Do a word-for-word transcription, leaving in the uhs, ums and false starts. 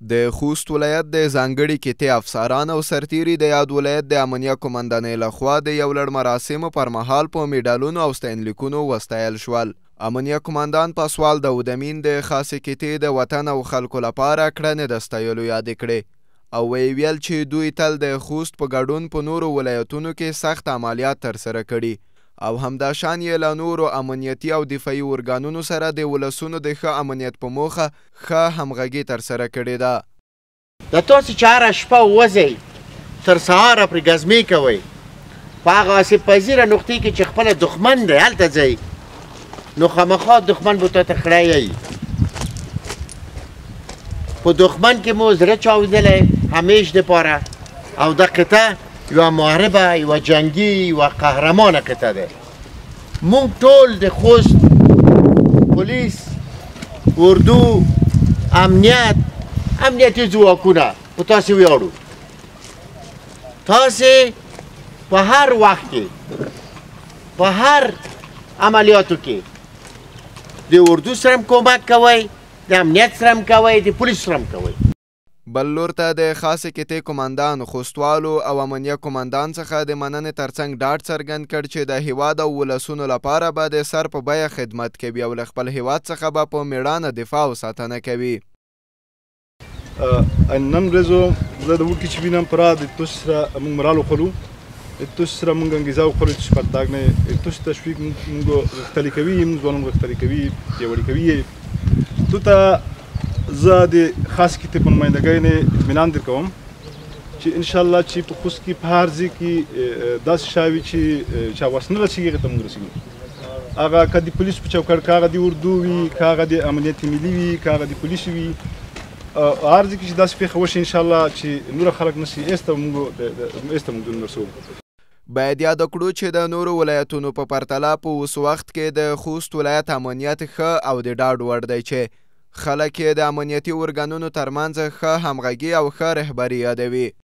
د خوست ولایت د ځانګړي کتې افسران او سرتیري د یاد ولایت د امنیه قومندانۍ لخوا د یو لړ مراسمو پر مهال په میډالونو او ستاینلیکونو وستایل شول. امنیه قومندان پاسوال داود امین د خاصې کتې د وطن او خلکو لپاره کړنې د ستایلو یادې کړې او ویې ویل چې دوی تل د خوست په ګډون په نورو ولایتونو کې سخت عملیات ترسره کړي او همداشان یې له نورو امنیتي او دفاعي ارګانونو سره د ولسونو د ښه امنیت په موخه ښه همغږي ترسره کړې ده. د تاسو چې هره شپه وځئ تر سهاره پرې ګزمې کوئ په هغه آسیب پذیره نقطې کې چې خپله دښمن دی هلته ځئ نو خامخا دښمن به تاته خړی یي. په دښمن کې مو زړه چاودلی همیش دپاره او دا قطعه یوه محاربه یوه جنګي یوه قهرمانه قطعه ده. موږ ټول د خوست پولیس اردو امنیت امنیتي ځواکونه په تاسې ویاړو. تاسې په هر وخت کې په هر عملیاتو کې د اردو سره هم کومک کوئ، د امنیت سره هم کوئ، د پولیس سره هم کوئ. بل لور ته د خاصې کتې قومندان خوستوالو او امنیه قومندان څخه د مننې ترڅنګ ډاډ څرګند کړ چې د هیواد او ولسونو لپاره به د سر په بیه خدمت کوي او له خپل هیواد څخه به په میړانه دفاع او ساتنه کوي. نن ورځو زه د وړکي چې وینم پرا د توس سره موږ مرال وخورو د توس سره موږ انګیزه وخورو چې پرتاګ نه توس تشویق موږ غښتلي کوي موږ ځوانان غښتلي کوي پیاوړي کوي. تو ته زه د خاص کتې په نمایندګۍ نه اطمینان درکوم چې انشاءالله چې په خوست کې په هر ځای کې داسې شی وي چې چا وس نه رسېږي هغې ته موږ رسېږو. هغه که د پولیس په چوکاټ که هغه د اردو وي که هغه د امنیت ملي وي که هغه د پولیس وي هر ځای کې چې داسې پېښه وشي انشاءالله چې نوره خلک نه شي ایسته موږ ایسته موږ نرسوو. باید یاد کړو چې د نورو ولایتونو په پرتله په اوس وخت کې د خوست ولایت امنیت ښه او د ډاډ وړ دی چې خلک یې د امنیتي ارګانونو ترمنځ ښه همغږي او ښه رهبري یادوي.